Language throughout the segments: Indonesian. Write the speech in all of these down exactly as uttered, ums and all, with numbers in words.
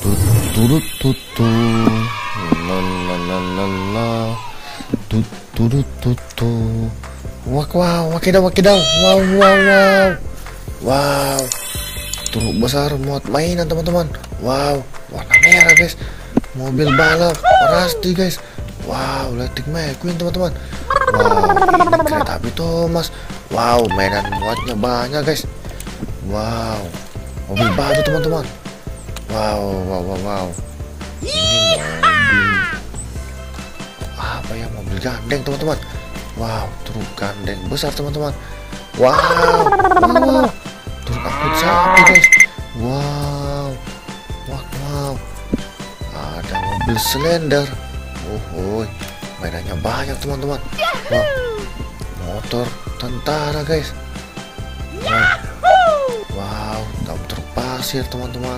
Tut turut tutu, la la la la la, tut turut tutu. Wak wow, wakidaw wakidaw, wow wow wow, wow. Truk besar muat mainan teman-teman. Wow, warna merah guys. Mobil balap Rusty guys. Wow, Lightning McQueen teman-teman. Wow, ini kereta api Thomas. Wow, mainan muatnya banyak guys. Wow, mobil baru teman-teman. Wow, wow, wow, wow. Ini mobil apa ya? Mobil gandeng teman-teman. Wow, truk gandeng besar teman-teman. Wow, wow. Truk angkut sapi guys. Wow, wow, wow. Ada mobil Slender. Oh, mainannya banyak teman-teman. Wow, motor tentara guys. Wow, wow, dump truk pasir teman-teman.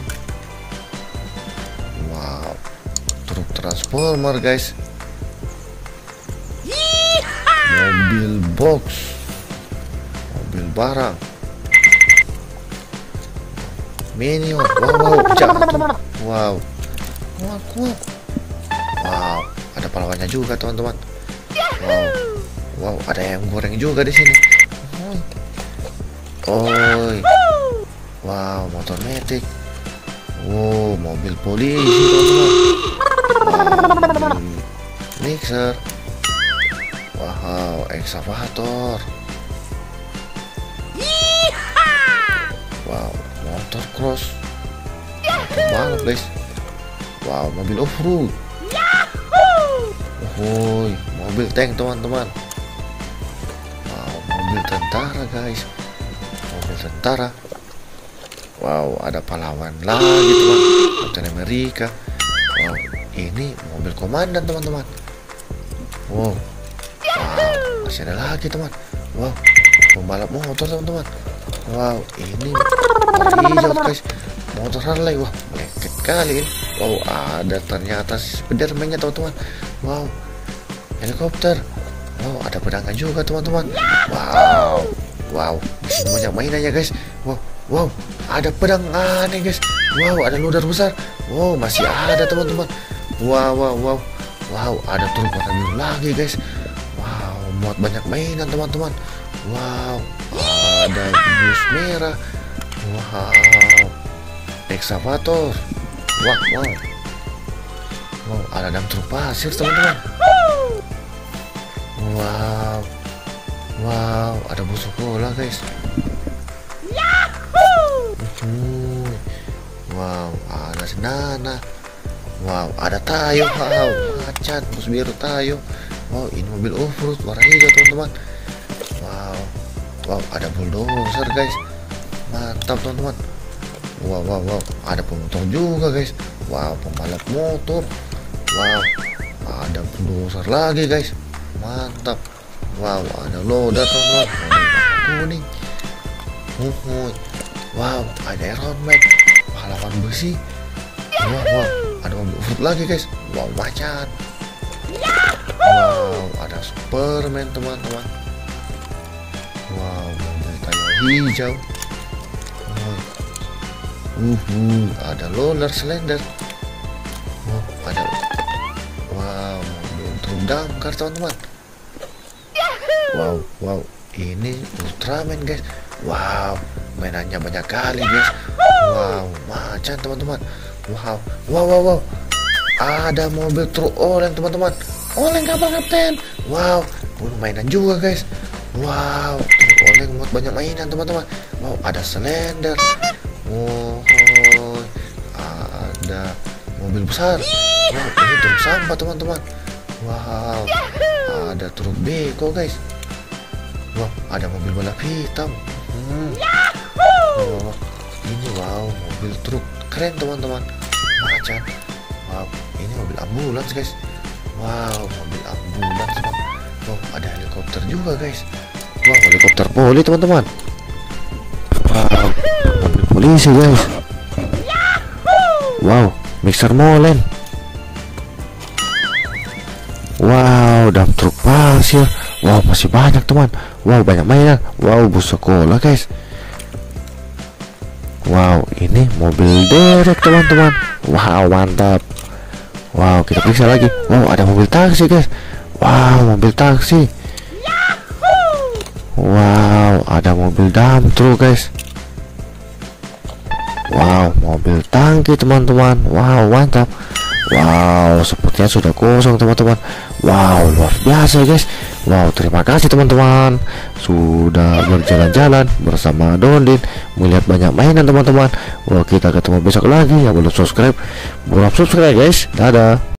Wow, truk transformer guys. Mobil box, mobil barang. Minion, wow, wow, jatuh. Wow, wow, wow. Wow, ada pahlawannya juga teman-teman. Wow, wow, ada yang goreng juga di sini. Oi, wow, motor metik. Wow, mobil polisi teman-teman. Wow, mixer. Wow, ekskavator. Wow, motor cross. Motor balap guys. Wow, mobil off-road. Woi, mobil tank teman-teman. Wow, mobil tentara guys. Mobil tentara. Wow, ada pahlawan lagi teman. Captain America. Wow, ini mobil komandan teman-teman. Wow, wow, masih ada lagi teman. Wow, pembalap motor teman-teman. Wow, ini warna hijau guys. Motor Harley. Wah, melekat kali ini. Wow, ada ternyata Spiderman-nya teman-teman. Wow, helikopter. Wow, ada pedangan juga teman-teman. Wow, wow, di sini banyak mainannya guys. Wow, wow, ada pedang aneh guys. Wow, ada loader besar. Wow, masih ada teman-teman. Wow, wow, wow, wow, ada truk warna biru lagi guys. Wow, muat banyak mainan teman-teman. Wow, ada bus merah. Wow, ekskavator. Wow, wow, wow, ada dam truk pasir teman-teman. Wow, wow, ada bus sekolah guys. Hmm. Wow, ada Senana. Wow, ada Tayo. Wow, macan bus biru Tayo. Wow, ini mobil off-road warna hijau teman-teman. Wow, wow, ada bulldozer guys. Mantap teman-teman. Wow, wow, wow, ada pemotor juga guys. Wow, pembalap motor. Wow, ada bulldozer lagi guys. Mantap. Wow, ada loader teman-teman. Kuning. Uhuy. Wow, ada Iron Man, pahlawan besi. Wow, wow, ada mobil off-road lagi guys. Wow, macan. Wow, ada Superman teman-teman. Wow, mobil Tayo hijau. Wow. Uhuh, ada roller Slender. Wow, ada. Wow, mobil truk damkar teman-teman. Wow, wow, ini Ultraman guys. Wow, mainannya banyak kali guys. Wow, macan teman-teman. Wow, wow, wow, wow, ada mobil truk oleng teman-teman. Oleng kapal kapten. Wow, pun mainan juga guys. Wow, truk oleng muat banyak mainan teman-teman. Wow, ada Slender. Wow, ada mobil besar. Wow, ini truk sampah teman-teman. Wow, ada truk beko guys. Wow, ada mobil balap hitam. Hmm. Oh, ini wow, mobil truk keren teman-teman. Macan. Wow, ini mobil ambulans guys. Wow, mobil ambulans teman. Wow, ada helikopter juga guys. Wow, helikopter poli teman-teman. Wow, mobil polisi guys. Wow, mixer molen. Wow, dump truk pasir. Wow, masih banyak teman. Wow, banyak mainan. Wow, bus sekolah guys. Wow, ini mobil derek teman-teman. Wow, mantap. Wow, kita periksa lagi. Wow, ada mobil taksi guys. Wow, mobil taksi. Wow, ada mobil dump truck guys. Wow, mobil tangki teman-teman. Wow, mantap. Wow, sepertinya sudah kosong teman-teman. Wow, luar biasa guys. Wow, terima kasih teman-teman sudah berjalan-jalan bersama Dondin, melihat banyak mainan teman-teman. Wow, kita ketemu besok lagi. Yang belum subscribe, belum subscribe guys. Dadah.